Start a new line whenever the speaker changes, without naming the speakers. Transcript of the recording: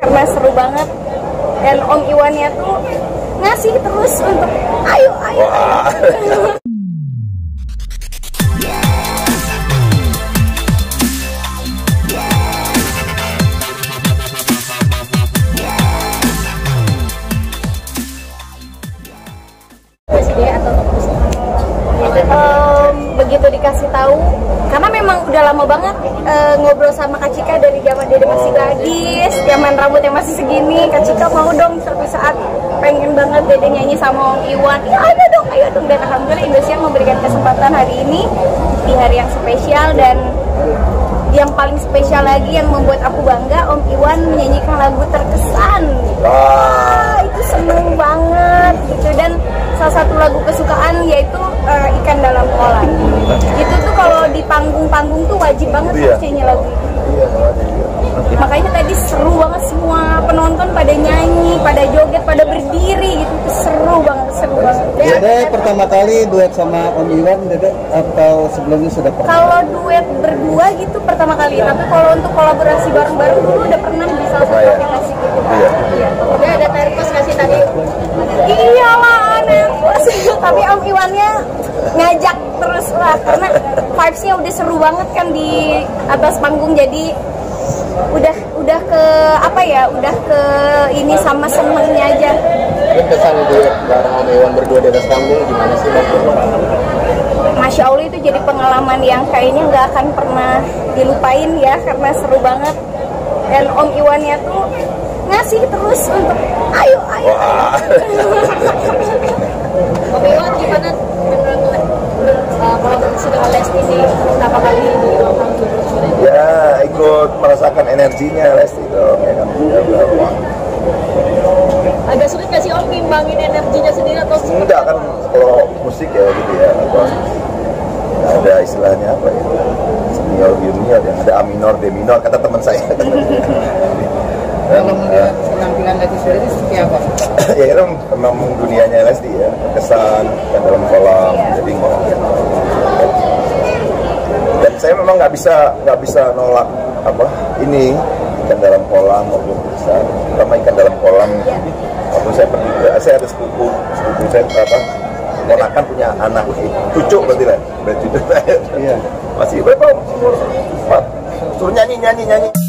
karena seru banget. Dan Om Iwannya tuh ngasih terus untuk ayo. Begitu dikasih tahu, karena memang udah lama banget ngobrol sama Kak Cika dari zaman Dede masih gadis, zaman rambutnya masih segini. Kak Cika mau dong suatu saat, pengen banget Dede nyanyi sama Om Iwan. Ya ayo dong. Dan alhamdulillah Indosiar memberikan kesempatan hari ini di hari yang spesial. Dan yang paling spesial lagi yang membuat aku bangga, Om Iwan menyanyikan lagu Terkesan. Wah, itu seneng banget gitu. Dan salah satu lagu kesukaan yaitu Ikan Dalam Kolam. Itu tuh kalau di panggung-panggung tuh wajib banget harus nyanyi lagu itu. Makanya tadi seru banget, semua penonton pada nyanyi, pada joget, pada berdiri gitu. Itu seru banget.
Dede pertama kali duet sama Om Iwan, Dede, atau sebelumnya sudah pernah?
Kalau duet berdua gitu pertama kali, tapi kalau untuk kolaborasi bareng-bareng dulu udah pernah di salah satu aplikasi gitu. Iya. Udah ada terpos kasih tadi. Iyalah, nervous. Tapi Om Iwannya ngajak terus lah, karena vibes-nya udah seru banget kan di atas panggung. Jadi udah ke apa ya, udah ke ini sama senengnya aja.
Kesan duet bareng Om Iwan berdua di atas panggung gimana sih?
Masya Allah, itu jadi pengalaman yang kayaknya nggak akan pernah dilupain ya, karena seru banget. Dan Om Iwannya tuh ngasih terus untuk ayo. Om Iwan gimana kolaborasi dengan Lesti ini berapa kali di
ya, ikut merasakan energinya Lesti dong ya kan.
Agak sulit nggak sih Om ngimbangin energinya sendiri atau
enggak kan, kalau musik ya gitu ya, ada istilahnya apa ya, senior junior, yang ada A minor, D minor, kata teman saya.
Kalau melihat penampilan Lesti sendiri seperti apa?
Ya itu memang dunianya Lesti ya, kesan kan dalam kolam, jadi dan saya memang nggak bisa nolak apa ini ikan dalam kolam maupun besar, terutama ikan dalam kolam. Waktu saya pergi, saya ada sepupu saya ponakan punya anak cucu, berarti lah, cucu saya masih berapa umur 4, suruh nyanyi